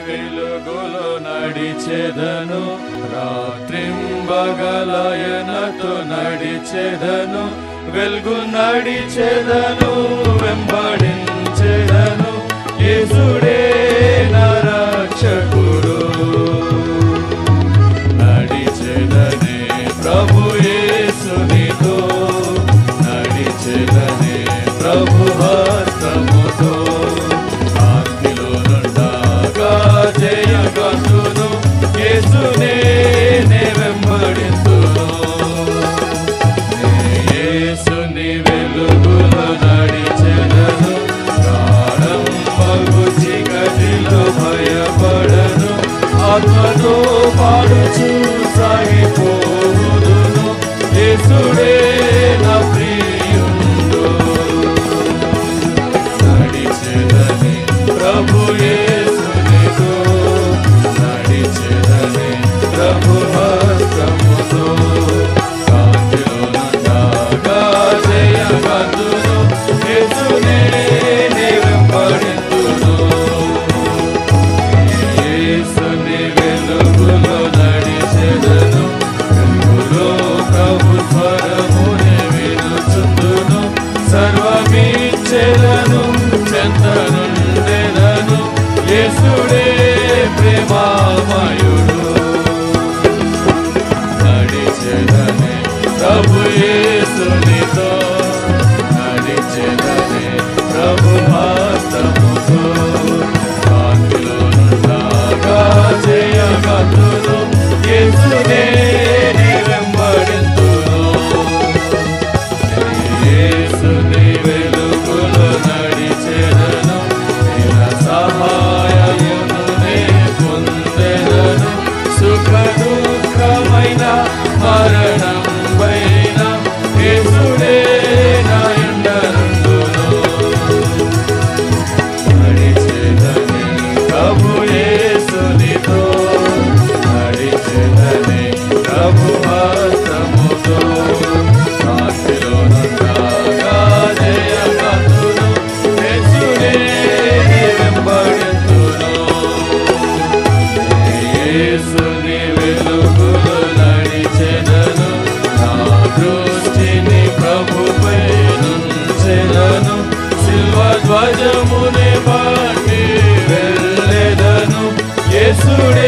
వెలుగులో నడిచెదను, రాత్రింబగలయనతో నడిచెదను, వెలుగు నడిచెదను, వెంబడించెదను, యేసుడే నా రక్షకుడు. నడిచెదనే ప్రభు యేసునితో, నడిచెదనే ప్రభు హస్తముతో, శాంతిలో నుండగా జయగంతును, యేసునే నే వెంబడింతును. యేసుని వెలుగులో నడిచెదను, ప్రాణంబగు చీకటిలో భయపడను, ఆత్మతో పాడుచు సాగిపోవుదును, యేసుడే నా ప్రియుండు. నడిచెదనే ప్రభు యేసునితో, నడిచెదనే ప్రభు హస్తముతో, శాంతిలో నుండగా జయగంతును, యేసునే నే వెంబడింతును. యేసుని వెలుగులో నడిచెదను, వెలుగులో ప్రభు స్వరమునే వినుచుందును, సర్వమిచ్చెదను, చెంతనుండెదను, యేసుడే ప్రేమామయుడు. నడిచెదనే ప్రభు యేసునితో, నడిచెదనే ప్రభు హస్తముతో, శాంతిలో నుండగా జయగంతును, యేసునే నే వెంబడింతును. యేసుని వెలుగులో నడిచెదను, నిన సహాయమును నే పొందెదను, సుఖ దుఃఖమైన మరణం పైన యేసుడే నా యండనుండును. నడిచెదనే ప్రభు యేసునితో, నడిచెదనే ప్రభు హస్తముతో, శాంతిలో నుండగా జయగంతును, యేసునే నే వెంబడింతును. యేసుని వెలుగులో నడిచెదను, నా దృష్టిని ప్రభుపై నుంచెదను, సిల్వ ధ్వజమునే బట్టి వెళ్ళెదను, యేసుడే